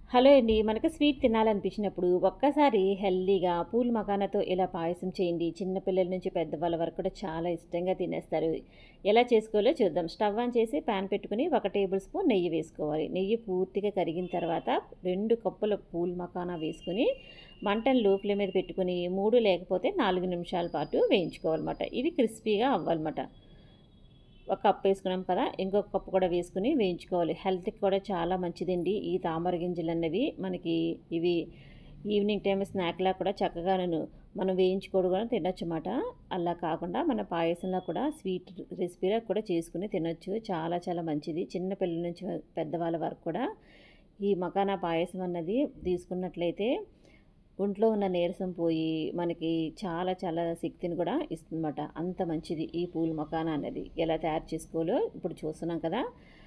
Hello అండి. మనకు sweet తినాలనిపించినప్పుడు ఒక్కసారి హెల్తీగా పూల్ మఖానాతో ఇలా పాయసం చేయండి. చిన్న పిల్లల నుంచి పెద్దవాళ్ళ వరకు కూడా చాలా ఇష్టంగా తినేస్తారు. ఎలా చేసుకోవాలో చూద్దాం. స్టవ్ ఆన్ చేసి పాన్ పెట్టుకుని 1 టేబుల్ స్పూన్ నెయ్యి వేసుకోవాలి. నెయ్యి పూర్తిగా కరిగిన తర్వాత 2 కప్పుల పూల్ మఖానా వేసుకుని మంటను లో ఫ్లేమ్ మీద పెట్టుకుని 3 లేకపోతే 4 నిమిషాల పాటు వేయించుకోవాలన్నమాట. ఇవి క్రిస్పీగా అవ్వాలన్నమాట. ఒక కప్ వేసుకున్నాం కదా, ఇంకొక కప్పు కూడా వేసుకుని వేయించుకోవాలి. హెల్త్కి కూడా చాలా మంచిదండి ఈ తామర గింజలు అన్నవి. మనకి ఇవి ఈవినింగ్ టైం స్నాక్లా కూడా చక్కగాను మనం వేయించుకోవడం కూడా తినొచ్చు అన్నమాట. అలా కాకుండా మన పాయసంలో కూడా స్వీట్ రెసిపీలా కూడా చేసుకుని తినొచ్చు. చాలా చాలా మంచిది. చిన్న పిల్లల నుంచి పెద్దవాళ్ళ వరకు కూడా ఈ మఖానా పాయసం అన్నది తీసుకున్నట్లయితే ఒంట్లో ఉన్న నీరసం పోయి మనకి చాలా చాలా శక్తిని కూడా ఇస్తుందన్నమాట. అంత మంచిది ఈ పూల్ మఖానా అనేది. ఎలా తయారు చేసుకోవాలో ఇప్పుడు చూస్తున్నాం కదా.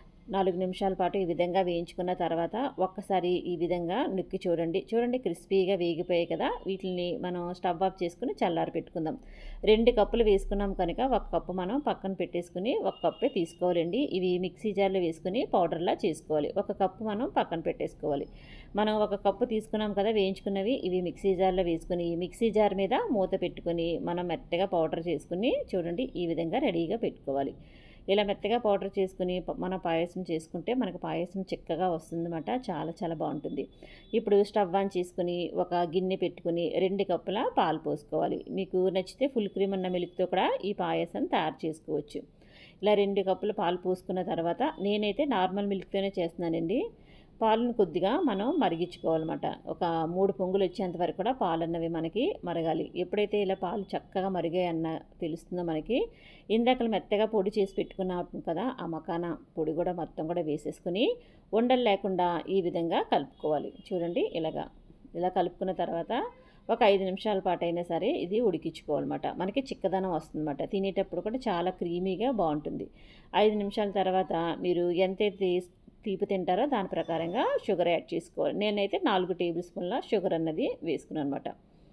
4 నిమిషాల పాటు ఈ విధంగా వేయించుకున్న తర్వాత ఒక్కసారి ఈ విధంగా నొక్కి చూడండి. చూడండి క్రిస్పీగా వేగిపోయాయి కదా. వీటిని మనం స్టవ్ ఆఫ్ చేసుకుని చల్లారి పెట్టుకుందాం. 2 కప్పులు వేసుకున్నాం కనుక 1 కప్పు మనం పక్కన పెట్టేసుకుని 1 కప్పే తీసుకోవాలండి. ఇవి మిక్సీ జార్లో వేసుకుని పౌడర్లా చేసుకోవాలి. 1 కప్పు మనం పక్కన పెట్టేసుకోవాలి. మనం 1 కప్పు తీసుకున్నాం కదా వేయించుకున్నవి, ఇవి మిక్సీ జార్లో వేసుకుని మిక్సీ జార్ మీద మూత పెట్టుకొని మనం మెత్తగా పౌడర్ చేసుకుని చూడండి ఈ విధంగా రెడీగా పెట్టుకోవాలి. ఇలా మెత్తగా పౌడర్ చేసుకుని మనం పాయసం చేసుకుంటే మనకు పాయసం చిక్కగా వస్తుందన్నమాట. చాలా చాలా బాగుంటుంది. ఇప్పుడు స్టవ్ ఆన్ చేసుకుని ఒక గిన్నె పెట్టుకుని 2 కప్పుల పాలు పోసుకోవాలి. మీకు నచ్చితే ఫుల్ క్రీమ్ అన్న మిల్క్తో కూడా ఈ పాయసం తయారు చేసుకోవచ్చు. ఇలా 2 కప్పుల పాలు పోసుకున్న తర్వాత నేనైతే నార్మల్ మిల్క్తోనే చేస్తున్నానండి. పాలను కొద్దిగా మనం మరిగించుకోవాలన్నమాట. ఒక 3 పొంగులు వచ్చేంత వరకు కూడా పాలన్నవి మనకి మరగాలి. ఎప్పుడైతే ఇలా పాలు చక్కగా మరిగాయన్న తెలుస్తుందో మనకి, ఇందాకలు మెత్తగా పొడి చేసి పెట్టుకున్నాం కదా, ఆ మఖానా పొడి కూడా మొత్తం కూడా వేసేసుకుని ఉండలు లేకుండా ఈ విధంగా కలుపుకోవాలి. చూడండి ఇలా కలుపుకున్న తర్వాత ఒక 5 నిమిషాల పాటు అయినా సరే ఇది ఉడికించుకోవాలన్నమాట. మనకి చిక్కదనం వస్తుందన్నమాట. తినేటప్పుడు కూడా చాలా క్రీమీగా బాగుంటుంది. 5 నిమిషాల తర్వాత మీరు ఎంతైతే తీపి తింటారో దాని ప్రకారంగా షుగర్ యాడ్ చేసుకోవాలి. నేనైతే 4 టేబుల్ స్పూన్ల షుగర్ అన్నది వేసుకున్నాను అనమాట.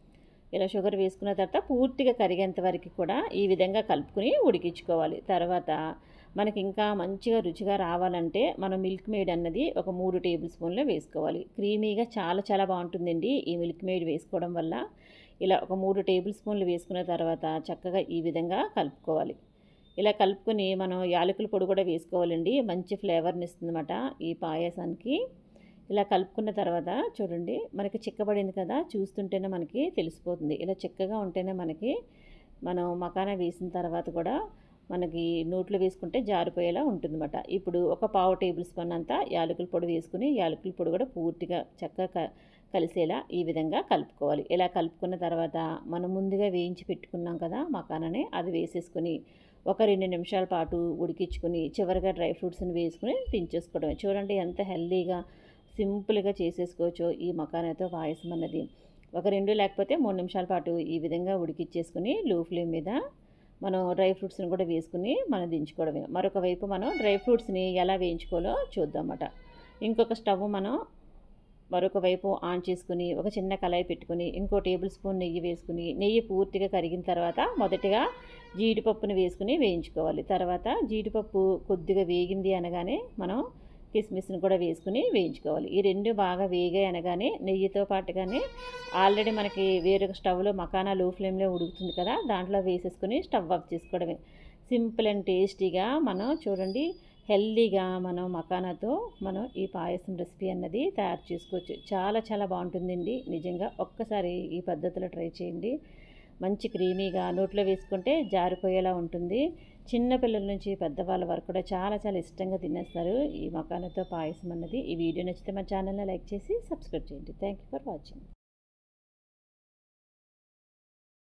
ఇలా షుగర్ వేసుకున్న తర్వాత పూర్తిగా కరిగేంత వరకు కూడా ఈ విధంగా కలుపుకుని ఉడికించుకోవాలి. తర్వాత మనకి ఇంకా మంచిగా రుచిగా రావాలంటే మనం మిల్క్ మేడ్ అన్నది ఒక 3 టేబుల్ స్పూన్లు వేసుకోవాలి. క్రీమీగా చాలా చాలా బాగుంటుందండి ఈ మిల్క్ మేడ్ వేసుకోవడం వల్ల. ఇలా ఒక 3 టేబుల్ స్పూన్లు వేసుకున్న తర్వాత చక్కగా ఈ విధంగా కలుపుకోవాలి. ఇలా కలుపుకొని మనం యాలకుల పొడి కూడా వేసుకోవాలండి. మంచి ఫ్లేవర్ని ఇస్తుందన్నమాట ఈ పాయసానికి. ఇలా కలుపుకున్న తర్వాత చూడండి మనకి చిక్కబడింది కదా, చూస్తుంటేనే మనకి తెలిసిపోతుంది. ఇలా చిక్కగా ఉంటేనే మనకి మనం మఖానా వేసిన తర్వాత కూడా మనకి నోట్లో వేసుకుంటే జారిపోయేలా ఉంటుందన్నమాట. ఇప్పుడు ఒక పావు టేబుల్ స్పూన్ అంతా యాలకుల పొడి వేసుకుని యాలకుల పొడి కూడా పూర్తిగా చక్కగా కలిసేలా ఈ విధంగా కలుపుకోవాలి. ఇలా కలుపుకున్న తర్వాత మనం ముందుగా వేయించి పెట్టుకున్నాం కదా మఖానాని, అది వేసేసుకుని ఒక 2 నిమిషాల పాటు ఉడికించుకుని చివరిగా డ్రై ఫ్రూట్స్ని వేసుకుని దించేసుకోవడమే. చూడండి ఎంత హెల్దీగా సింపుల్గా చేసేసుకోవచ్చో ఈ మఖానాతో పాయసం అన్నది. ఒక 2 లేకపోతే 3 నిమిషాల పాటు ఈ విధంగా ఉడికిచ్చేసుకుని లో ఫ్లేమ్ మీద మనం డ్రై ఫ్రూట్స్ని కూడా వేసుకుని మనం దించుకోవడమే. మరొక వైపు మనం డ్రై ఫ్రూట్స్ని ఎలా వేయించుకోవాలో చూద్దామన్నమాట. ఇంకొక స్టవ్ మనం మరొక వైపు ఆన్ చేసుకుని ఒక చిన్న కళాయి పెట్టుకుని ఇంకో టేబుల్ స్పూన్ నెయ్యి వేసుకుని నెయ్యి పూర్తిగా కరిగిన తర్వాత మొదటిగా జీడిపప్పును వేసుకుని వేయించుకోవాలి. తర్వాత జీడిపప్పు కొద్దిగా వేగింది అనగానే మనం కిస్మిస్ని కూడా వేసుకుని వేయించుకోవాలి. ఈ 2 బాగా వేగాయి అనగానే నెయ్యితో పాటుగానే ఆల్రెడీ మనకి వేరొక స్టవ్లో మఖానా లో ఫ్లేమ్లో ఉడుకుతుంది కదా, దాంట్లో వేసేసుకుని స్టవ్ ఆఫ్ చేసుకోవడమే. సింపుల్ అండ్ టేస్టీగా మనం చూడండి హెల్దీగా మనం మఖానాతో మనం ఈ పాయసం రెసిపీ అన్నది తయారు చేసుకోవచ్చు. చాలా చాలా బాగుంటుందండి నిజంగా. ఒక్కసారి ఈ పద్ధతిలో ట్రై చేయండి. మంచి క్రీమీగా నోట్లో వేసుకుంటే జారిపోయేలా ఉంటుంది. చిన్న పిల్లల నుంచి పెద్దవాళ్ళ వరకు కూడా చాలా చాలా ఇష్టంగా తినేస్తారు ఈ మఖానాతో పాయసం అన్నది. ఈ వీడియో నచ్చితే మా ఛానల్ని లైక్ చేసి సబ్స్క్రైబ్ చేయండి. Thank you for watching.